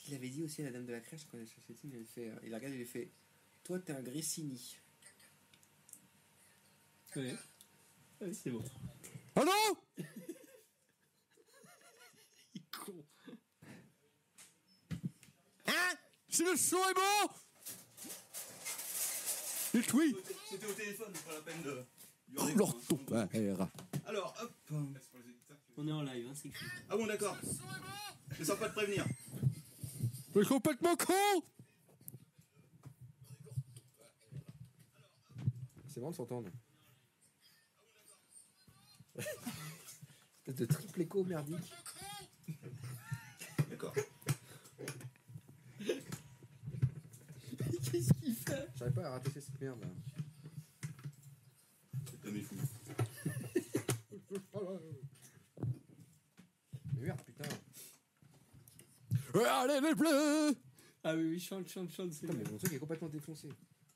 qu'il avait dit aussi à la dame de la crèche quand elle cherchait le film, il avait fait, il a regardé, il avait fait toi t'es un Grissini. Ouais. Ouais, c'est bon. Oh non. Il est con. Hein? Si le son est bon. Dites oui. C'était au téléphone, pas la peine de... Leur ton père. Alors, hop. On est en live, hein, c'est cool. Ah bon, d'accord. Je sens pas de prévenir. Mais complètement con. C'est bon de s'entendre. Espèce de triple écho merdique. D'accord. Qu'est-ce qu'il fait? J'arrive pas à rattacher cette merde là. Cet homme est fou. Mais merde, putain. Allez les bleus. Ah oui, chante, c'est Putain, bien. mais mon truc est complètement défoncé.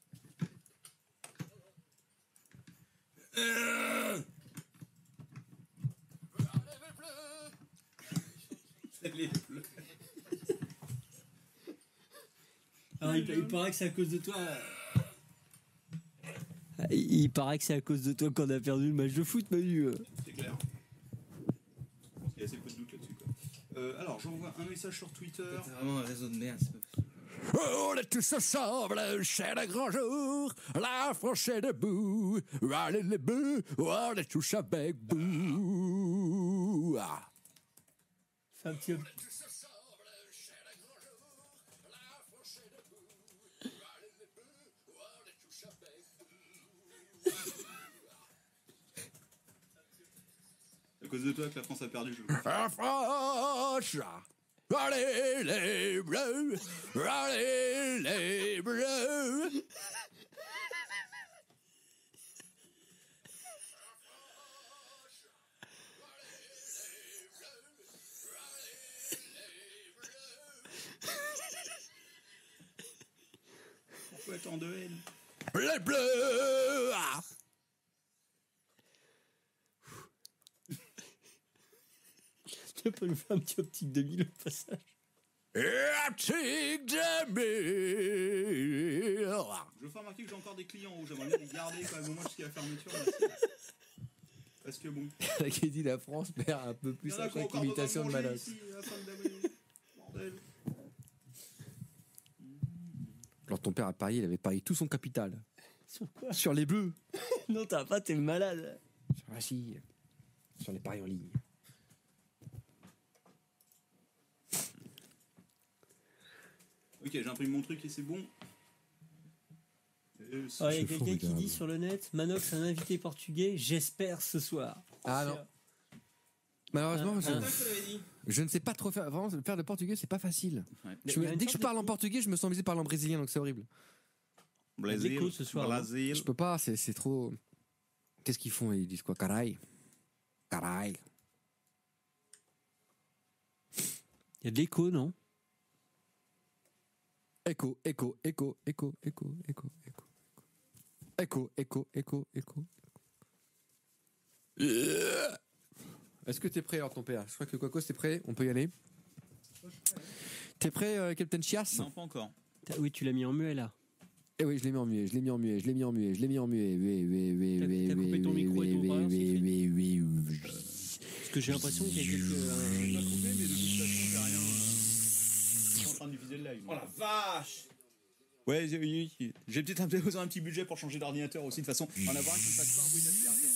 Les bleus. Alors, il paraît que c'est à cause de toi. Il paraît que c'est à cause de toi qu'on a perdu le match de foot, Manu. C'est clair. Je pense qu'il y a assez peu de doute là-dessus, quoi. Alors, j'envoie un message sur Twitter. C'est vraiment un réseau de merde, c'est pas possible. On est tous ensemble, c'est le grand jour, la France est debout, allez les bleus, on est tous avec vous. Ah. Fais un petit... C'est à cause de toi que la France a perdu. La France, allez les bleus, allez les bleus. Pourquoi tant de haine? Les bleus. Ah. Tu peux nous faire un petit optique 2000 au passage? Optique 2000. Je veux faire remarquer que j'ai encore des clients où j'aimerais bien les garder quand même au moins jusqu'à la fermeture. Là. Parce que bon. Qui dit la France perd un peu plus Il y en a à qui ont chaque encore imitation de besoin Manos. manger ici, à la fin de l'année. Bordel. Alors ton père a parié, il avait parié tout son capital. Sur quoi? Sur les bleus. Non, t'as pas, t'es malade. Ah si, sur les paris en ligne. Ok, j'imprime mon truc et c'est bon. Il y a quelqu'un qui formidable. dit sur le net, Manox, un invité portugais, j'espère ce soir. Ah non. Malheureusement, Ah, je ne sais pas trop faire. Vraiment, faire le portugais, c'est pas facile. Ouais. Dès que je parle en portugais, je me sens obligé de parler en brésilien, donc c'est horrible. Brésil, ce soir, Brésil. Je peux pas, c'est trop. Qu'est-ce qu'ils font? Ils disent quoi? Caray. Caray. Il y a de l'écho, non? Écho, écho, écho, écho, écho, écho, écho. Écho, écho, écho, écho. Est-ce que t'es prêt alors ton père? Je crois que Quacos t'es prêt, on peut y aller. T'es prêt Captain Chias? Non, pas encore. Oui, tu l'as mis en muet là. Eh oui, je l'ai mis en muet, je l'ai mis en muet, je l'ai mis en muet, je l'ai mis en muet. Oui, oui, oui, T'as oui, coupé oui, ton oui, micro et ton oui, haut-parleur, oui, c'est oui, oui, oui. Parce que j'ai l'impression qu'il y a quelques... Pas coupé, mais de toute façon, j'ai rien. Je suis en train de diffuser le live. Oh la vache! Ouais, j'ai peut-être besoin d'un petit budget pour changer d'ordinateur aussi, de façon en avoir un qui ne fasse pas un bruit d'aspirateur.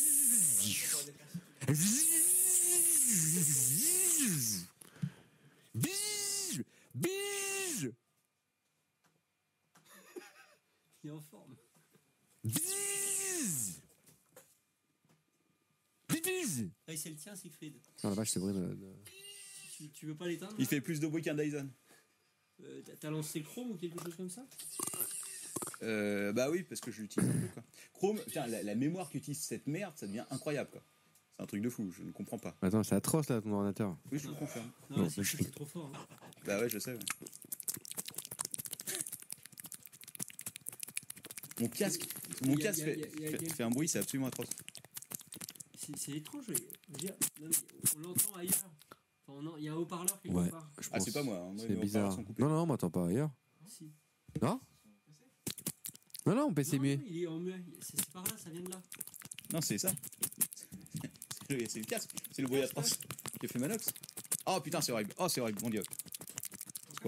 Bise, bise, Il est en forme. bise, bise. Ah, c'est le tien, Siegfried. Non la vache, c'est vrai. Tu veux pas l'éteindre? Il fait plus de bruit qu'un Dyson. T'as lancé Chrome ou quelque chose comme ça? Bah oui, parce que je l'utilise un peu, quoi. Chrome, putain, la mémoire qu'utilise cette merde, ça devient incroyable, quoi. C'est un truc de fou, je ne comprends pas. Attends, c'est atroce là ton ordinateur. Oui, je le confirme. Non, c'est trop fort. Hein. Bah ouais, je sais, ouais. Mon casque fait un bruit, c'est absolument atroce. C'est étrange. Je veux dire, non, mais on l'entend ailleurs. Enfin, non, il y a un haut-parleur quelque Ouais. part. Je Ah, pense. c'est pas moi. Hein. Moi, C'est mes haut-parleurs bizarre. sont coupés. Non, non, m'entends pas ailleurs. Si. Non. Non, mon PC Non, muet. il est en muet. C'est par là, ça vient de là. Non, c'est ça. C'est le casque. C'est le bruit atroce qui a fait Manox. Oh putain, c'est horrible. Oh, c'est horrible. Mon dieu. Quoi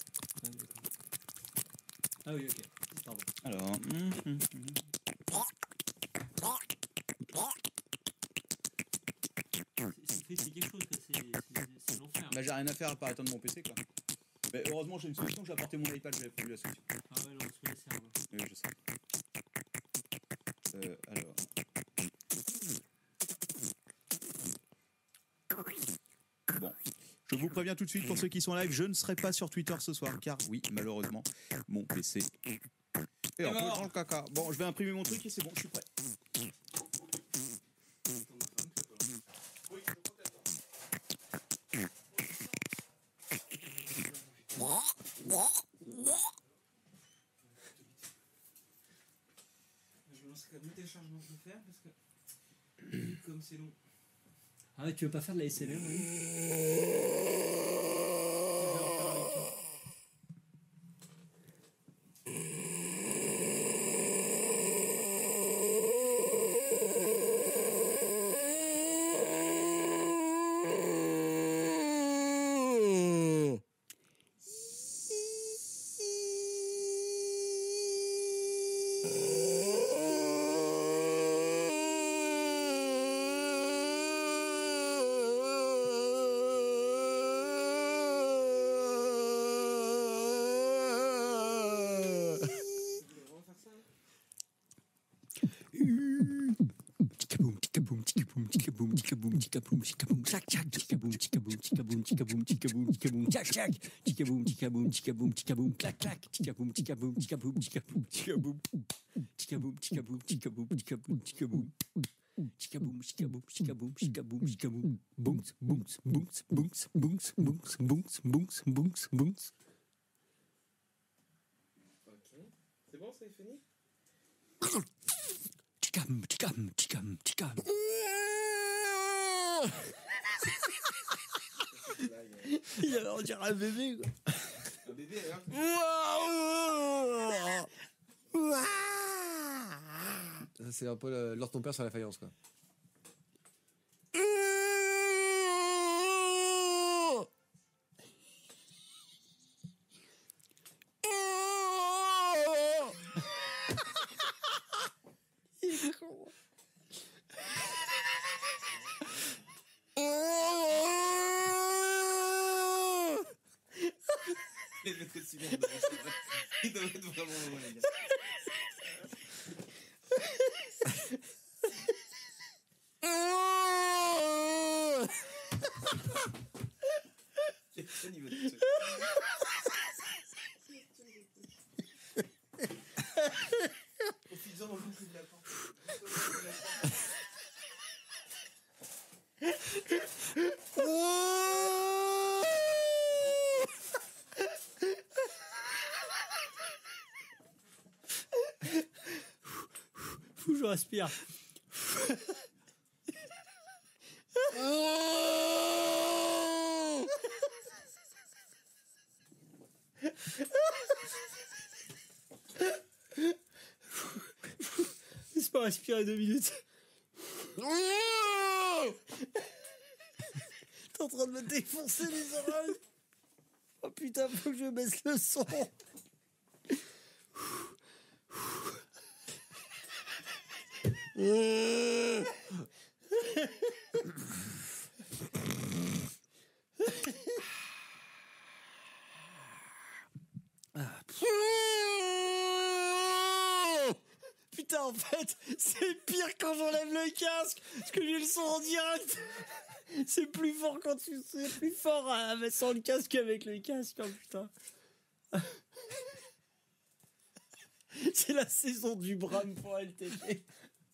Ah oui, ok. Pardon. Alors. C'est quelque chose, quoi. C'est l'enfer. Bah, j'ai rien à faire à part éteindre mon PC, quoi. Mais heureusement, j'ai une solution. J'ai apporté mon iPad. J'avais prévu la solution. Ah ouais, non, on se laisse faire. Oui, je sais. Alors. Bon. Je vous préviens tout de suite pour ceux qui sont live, je ne serai pas sur Twitter ce soir, car oui, malheureusement, mon PC est un peu dans le caca. Bon, je vais imprimer mon truc et c'est bon, je suis prêt. Je me lancerai le téléchargement de faire parce que comme c'est long. Ah ouais, tu veux pas faire de la SLR, Ok. C'est bon, ça est fini. On dirait un bébé, quoi. Un bébé alors. Ça, c'est un peu l'ordre de ton père sur la faïence, quoi. Il doit être aussi bien. Il doit être vraiment bon, les gars. C'est au niveau de ce. Profites-en dans le coup de la porte. Faut que je respire. Laisse pas respirer 2 minutes. T'es en train de me défoncer les oreilles. Oh putain, faut que je baisse le son. Putain, en fait, c'est pire quand j'enlève le casque, parce que j'ai le son en direct. C'est plus fort quand c'est plus fort sans le casque qu'avec le casque, oh putain. C'est la saison du Bram pour LTP.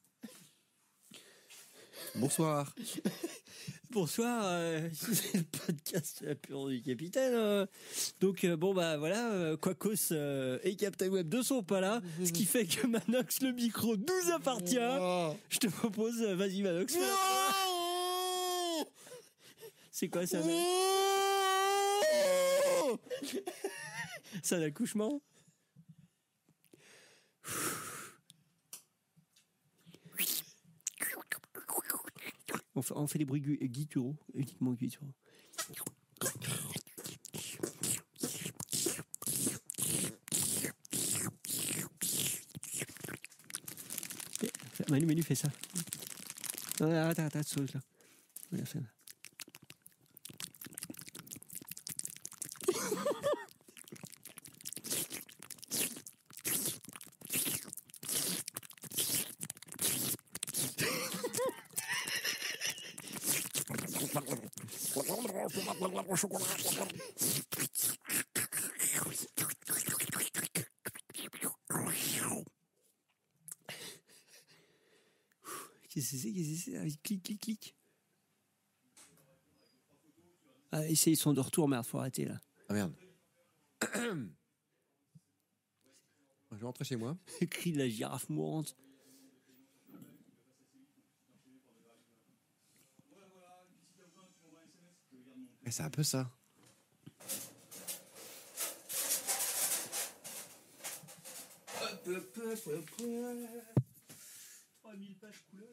Bonsoir. Bonsoir, c'est le podcast La Pure du Capitaine. Donc, bon, bah voilà, Quacos et Captain Web ne sont pas là, ce qui fait que Manox, le micro nous appartient. Je te propose, vas-y Manox. C'est quoi ça? C'est un accouchement? On fait des bruits gutturaux, uniquement gutturaux. Manu, fais ça. Non, arrête, saute là. Voilà, fais là. Qu'est-ce que c'est? Clic. Ah, ils sont de retour, merde, faut arrêter là. Ah merde. Je vais rentrer chez moi. Cri de la girafe mourante. C'est un peu ça. Hop. 3000 pages couleur.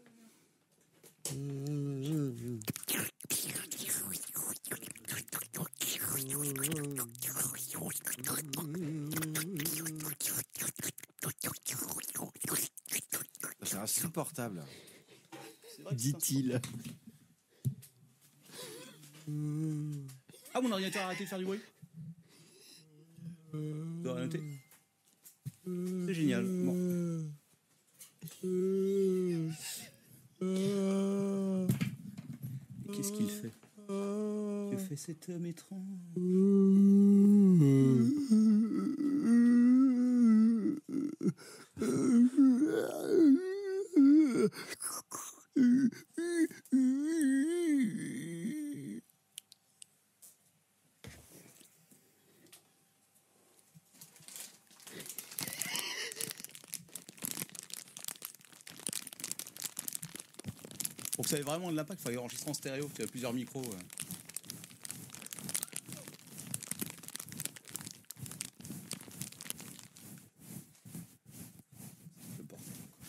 C'est insupportable. Dit-il. Ah, mon ordinateur a arrêté de faire du bruit. Tu dois noter. C'est génial. Bon. Qu'est-ce qu'il fait? Que fait cet homme étrange? Pour que ça ait vraiment de l'impact, il faut enregistrer en stéréo, tu as plusieurs micros. Le bordel.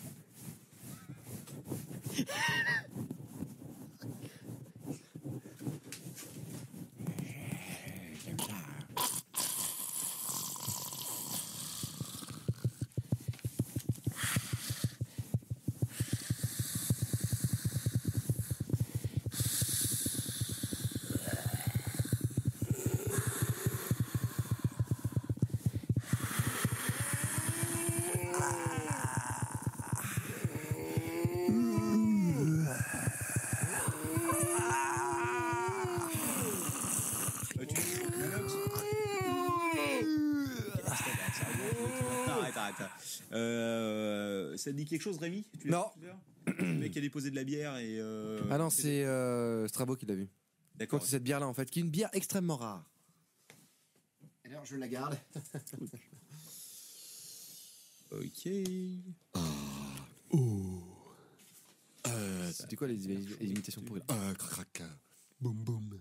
Ça te dit quelque chose, Rémi? Non. Le mec qui a déposé de la bière et. Ah non, c'est Strabo qui l'a vu. D'accord. C'est cette bière-là en fait, qui est une bière extrêmement rare. Alors je la garde. Ok. C'était quoi les imitations pourries? Crac, crac. Boum, boum.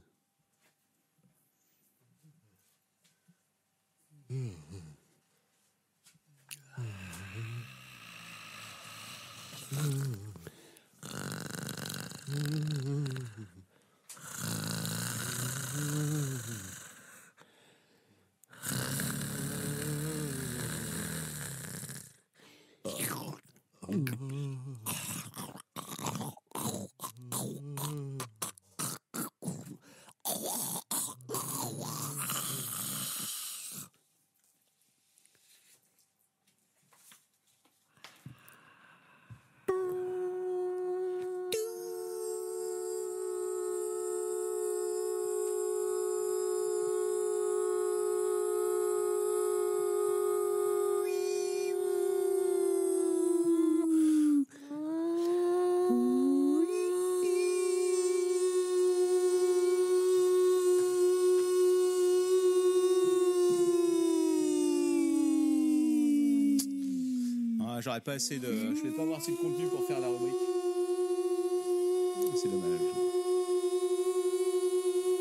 J'aurais pas assez de. Je vais pas avoir assez de contenu pour faire la rubrique. C'est dommage.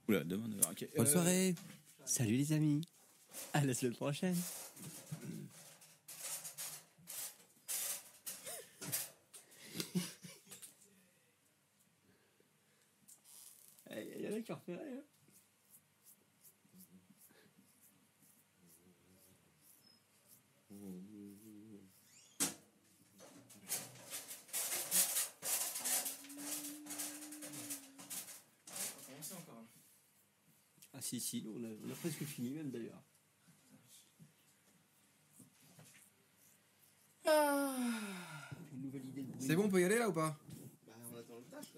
Oula, demain 9h. Ok. Bonne soirée. Salut les amis. À la semaine prochaine. Il y en a qui ont repéré. Hein. Ah si, on a presque fini même d'ailleurs. Une nouvelle idée de bruit. C'est bon, on peut y aller là ou pas? Bah, on attend le tâche là.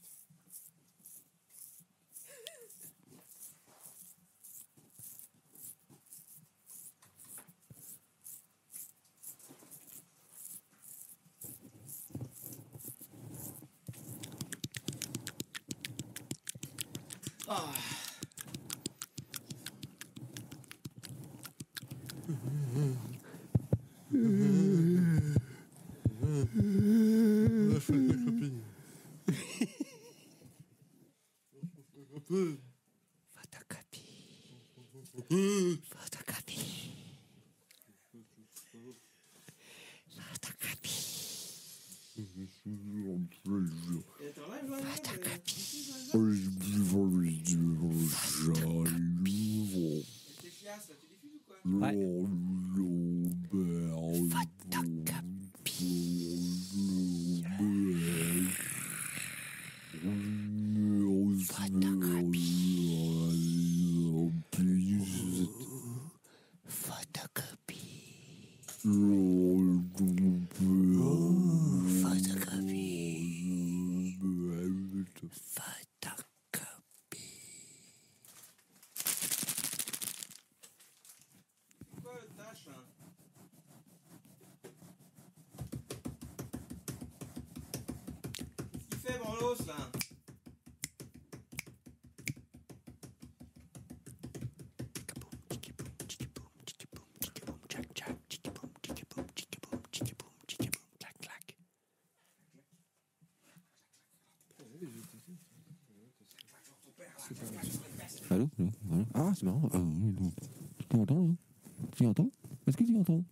Allô? Ah, c'est marrant. Tu entends là? Tu entends? Est-ce que tu entends?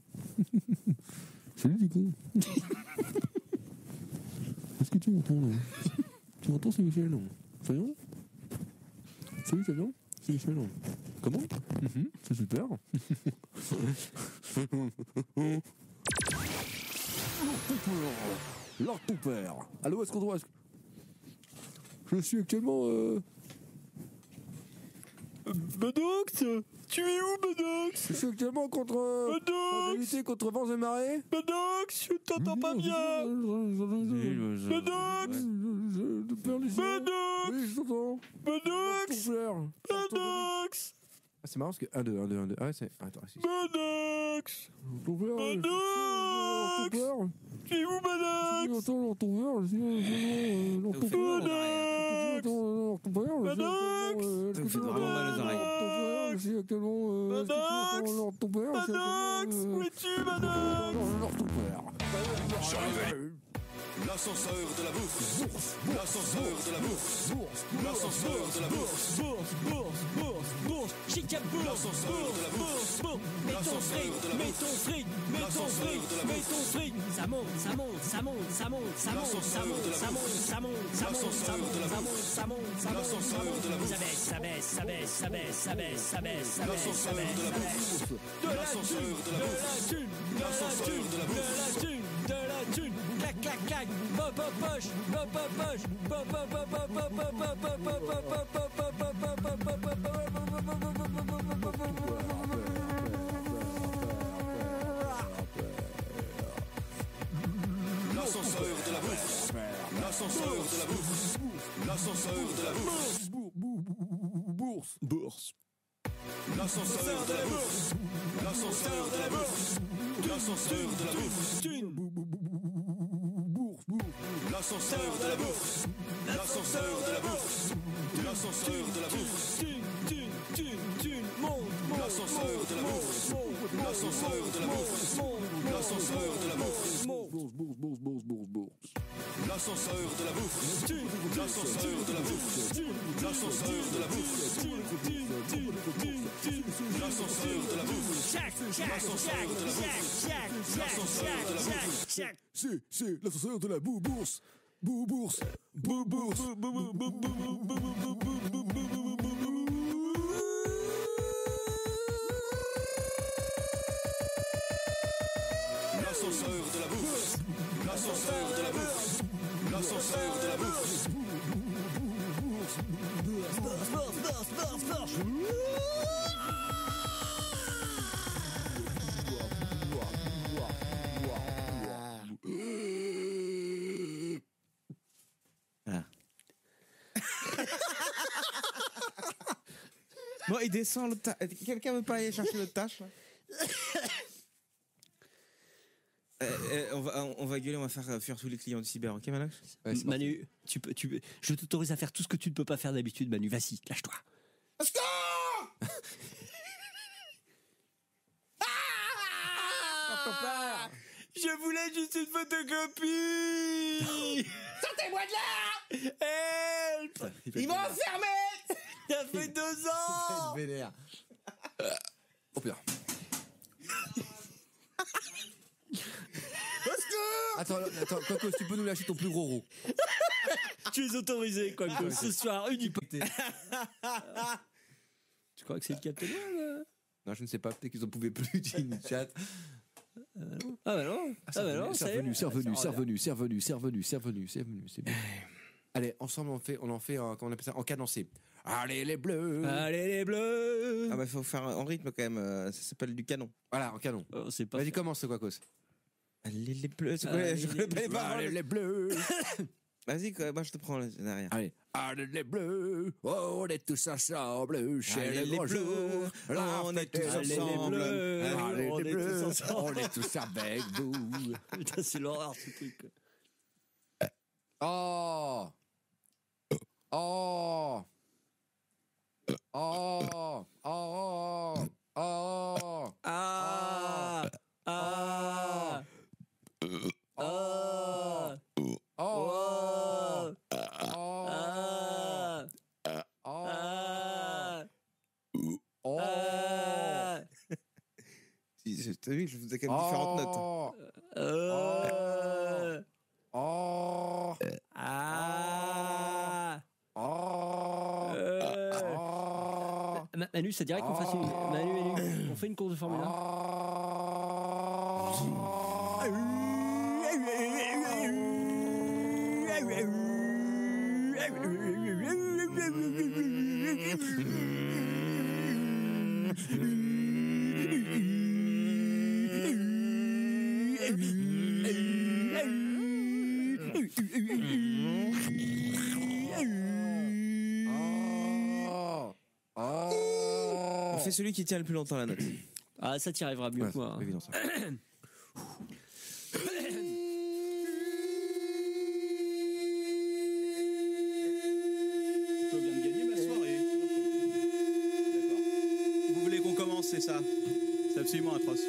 Salut du con. Est-ce que tu entends là? Tu entends, c'est Michel? Fayon? Salut Fayon? C'est Michel. Comment? C'est super. Lord ton père. Allô, est-ce qu'on doit... Je suis actuellement... Bedox, tu es où, Bedox? Je suis actuellement contre... en lutter contre vents et marées. Bedox, je t'entends pas bien. Bedox, oui, je t'entends. Bedox, Ah, c'est marrant parce que 1, 2, 1, 2, 1, 2. Ah ouais, c'est... Attends, c'est... Bedox, Ton père, Bedox, tu es où, Bedox? Attends, ton père, Bedox, Ça vous fait vraiment mal aux oreilles. je suis actuellement... Bedox, ton père, Bedox, où es-tu, Bedox? ton père. L'ascenseur de la bourse. L'ascenseur de la bourse. L'ascenseur de la bourse. Bourse, chica bourse, L'ascenseur de la bourse. mets ton fric, mets ton fric, mets ton fric, mets ton fric. Ça monte, ça monte, ça monte, ça monte, ça monte, ça monte, ça monte, ça monte, ça monte, ça monte, ça monte, ça monte, ça monte, ça monte, ça baisse, ça baisse, ça baisse, ça baisse, ça baisse, ça baisse, ça baisse, ça baisse, ça baisse. De la thune, de la thune, de la thune, de la thune, de la thune, clac, clac, clac, pop, pop, poche, pop, pop, poche, pop, pop, pop, pop, pop, pop, pop, pop, pop, pop, pop, pop, pop, L'ascenseur de la bourse. L'ascenseur de la bourse. L'ascenseur de la bourse. Bourse. L'ascenseur de la bourse. L'ascenseur de la bourse. L'ascenseur de la bourse. L'ascenseur de la bourse. L'ascenseur de la bourse. L'ascenseur de la bourse. L'ascenseur de la bourse. L'ascenseur de la bourse. L'ascenseur de la bourse. Bourse. L'ascenseur L'ascenseur de la bourse. L'ascenseur de la bourse. L'ascenseur de la bourse. L'ascenseur de la bourse. L'ascenseur de la bourse. L'ascenseur de la bourse. C'est l'ascenseur de la bourse. Bourse. L'ascenseur de la bourse. L'ascenseur de la bourse. L'ascenseur de la bourse. Bon, il descend le quelqu'un veut pas aller chercher le tâche là on va gueuler, on va faire fuir tous les clients du cyber, ok Manox? Manu, je t'autorise à faire tout ce que tu ne peux pas faire d'habitude, Manu. Vas-y, lâche-toi. Je voulais juste une photocopie. Sortez-moi de là. Help. Ils m'ont enfermé. Ça fait 2 ans. Vénère. Oh putain. Attends, Quacos, tu peux nous lâcher ton plus gros roux. Tu es autorisé, quoi, ce soir, uniquement. Tu crois que c'est le Captain Web? Non, je ne sais pas, peut-être qu'ils en pouvaient plus, dit une chat. Ah bah non, C'est revenu, c'est bien. Allez, ensemble, on en fait comment on appelle ça, en cadencé. Allez les bleus. Allez les bleus. Ah bah faut faire en rythme quand même, ça s'appelle du canon. Voilà, en canon. Oh, c'est pas Vas-y, commence, Quacos. Allez les bleus, c'est Allez, quoi je connais pas les paroles. Allez les bleus. Vas-y quoi, moi je te prends derrière. Allez. Allez les bleus. Oh, on est tous ensemble chez Allez, le les grand bleus. jour. On est tous Allez, les ensemble. bleus. Allez On les est bleus. tous ensemble. On est tous avec vous. Putain, c'est l'horreur ce truc. Oh. Oh. Oh. Oh. Oh. Ah. Ah. Ah. Oh. T'as vu, je faisais quand même différentes notes. Manu, ça dirait qu'on fasse une... Manu, on fait une course de Formule 1. On fait celui qui tient le plus longtemps la note. Ah, ça t'y arrivera mieux que moi. C'est évident ça. Je viens de gagner ma soirée. D'accord. Vous voulez qu'on commence, c'est ça? C'est absolument atroce.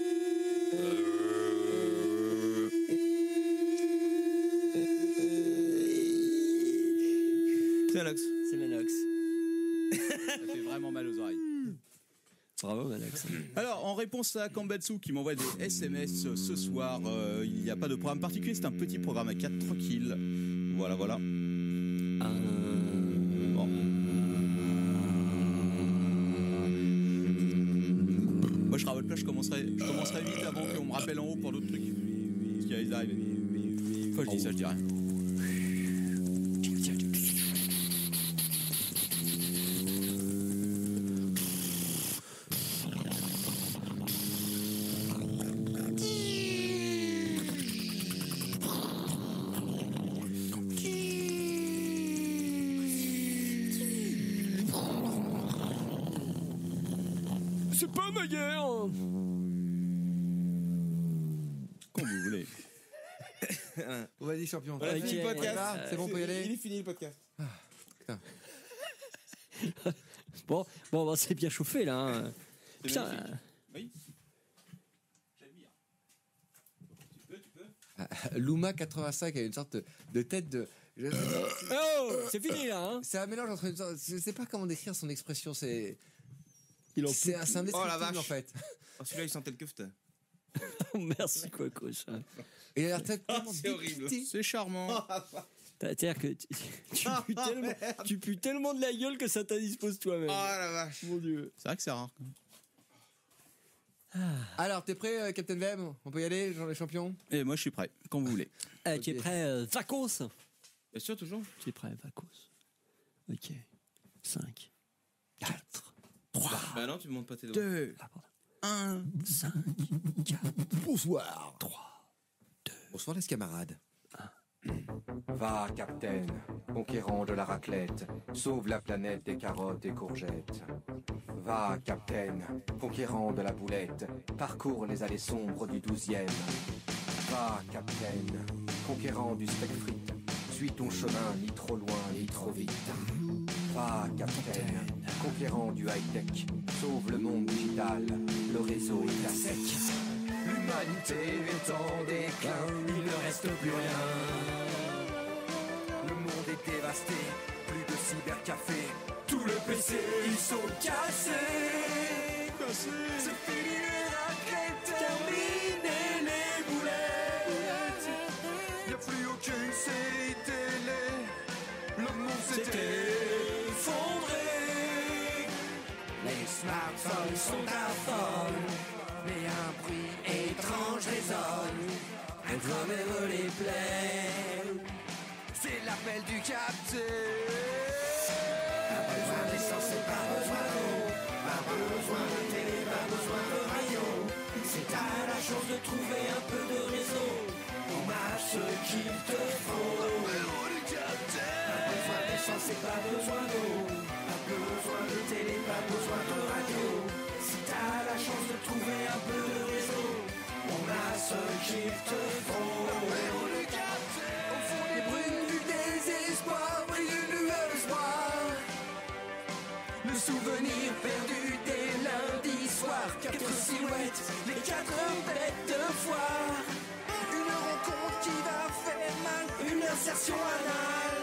C'est Manox. C'est Manox. Ça fait vraiment mal aux oreilles. Bravo, Manox. Alors, en réponse à Kambatsu qui m'envoie des SMS ce soir, il n'y a pas de programme particulier, c'est un petit programme à 4 tranquille. Voilà, voilà. Bon. Moi, je serai à votre place, je commencerai vite avant qu'on me rappelle en haut pour d'autres trucs. Parce qu'il risque d'arriver. Faut que je dise ça, je dirais. C'est pas ma guerre. Comme vous voulez. Vas-y, champion. Voilà, fini le podcast. C'est bon, on peut y aller. Il est fini le podcast. Bon, c'est bien chauffé là. Hein. C'est Putain. magnifique. Oui. J'admire. Tu peux. Luma 85 a une sorte de tête de. Oh, c'est fini là. Hein. C'est un mélange entre. Je sais pas comment décrire son expression. C'est. Il en C'est un indescriptible Oh, la vache. en fait. Oh, celui-là, il sentait le kefte. Merci quoi, coach. Et il a la tête tellement c'est horrible. dégoûtée. C'est charmant. C'est-à-dire que tu pues tellement de la gueule que ça t'indispose toi-même. Oh la vache. Mon Dieu. C'est vrai que c'est rare. Alors, t'es prêt, Captain Vem? On peut y aller, genre les champions? Et moi, je suis prêt, quand vous voulez. Tu es prêt, Vacos? Bien sûr, toujours. Tu es prêt, Vacos? Ok. 5, 4, 3, Bah non, tu me montres pas tes doigts. 2, 1. 5, 4, Bonsoir. 3. Bonsoir, les camarades. Va, Captain, conquérant de la raclette, sauve la planète des carottes et courgettes. Va, Captain, conquérant de la boulette, parcours les allées sombres du 12e. Va, Captain, conquérant du steak frites, suis ton chemin ni trop loin ni trop vite. Va, Captain, conquérant du high-tech, sauve le monde digital, le réseau est à sec. L'humanité est en déclin, il ne reste plus rien. Le monde est dévasté, plus de cybercafé. Tous les PC, ils sont cassés. C'est fini les raquettes, terminé les boulettes. Y'a plus aucune série télé. Le monde s'est effondré. Les smartphones sont à fond, mais un bruit étrange résonne. Un travers les plaies. C'est l'appel du capteur. Pas besoin d'essence et pas besoin d'eau. Pas besoin de télé, pas besoin de radio. Si t'as la chance de trouver un peu de réseau, on a ce qu'il te faut. Pas besoin d'essence et pas besoin d'eau. Pas besoin de télé, pas besoin de radio. Si t'as la chance de trouver un peu de réseau, on a ce qu'il te faut. Au fond des brumes du désespoir brille une lueur d'espoir. Le souvenir perdu des lundis soirs. 4 silhouettes, les 4 bêtes de foire. Une rencontre qui va faire mal, une insertion anale.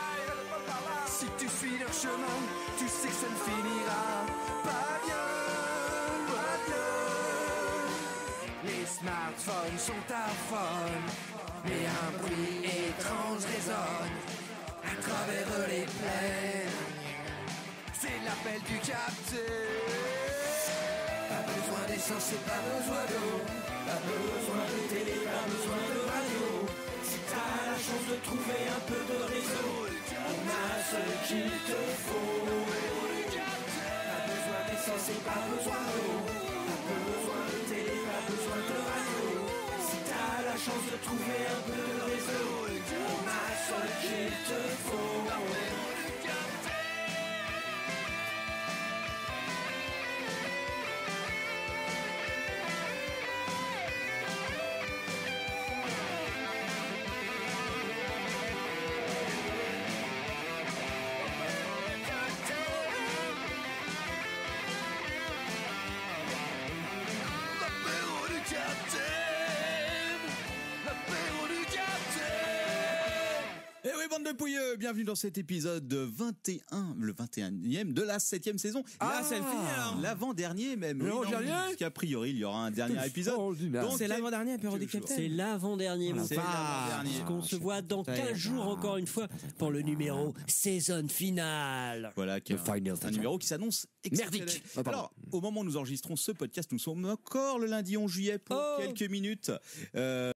Si tu suis leur chemin, tu sais que ça ne finira pas bien, pas bien. Les smartphones sont à fond, mais un bruit étrange résonne à travers les plaines. C'est l'appel du capteur. Pas besoin d'essence et pas besoin d'eau. Pas besoin de télé, pas besoin de radio. Si t'as la chance de trouver un peu de réseau, on a ce qu'il te faut. Pas besoin d'essence et pas besoin d'eau. Pas besoin de télé, pas besoin de radio. Si t'as la chance de trouver un peu de réseau, on a ce qu'il te faut. Et oui, bande de pouilleux, bienvenue dans cet épisode de 21, le 21e de la 7e saison. Ah, c'est le fini alors. L'avant-dernier même. L'avant-dernier Parce qu'a priori, il y aura un dernier épisode. Donc, C'est l'avant-dernier apéro des C'est capitaines. l'avant-dernier, mon C'est frère. l'avant-dernier. On se voit dans Ça y est. 15 jours encore une fois pour le numéro saison finale. Voilà, qui est un numéro qui s'annonce exceptionnel. Merdique. Ah, pardon. Alors, au moment où nous enregistrons ce podcast, nous sommes encore le lundi 11 juillet pour Oh. quelques minutes.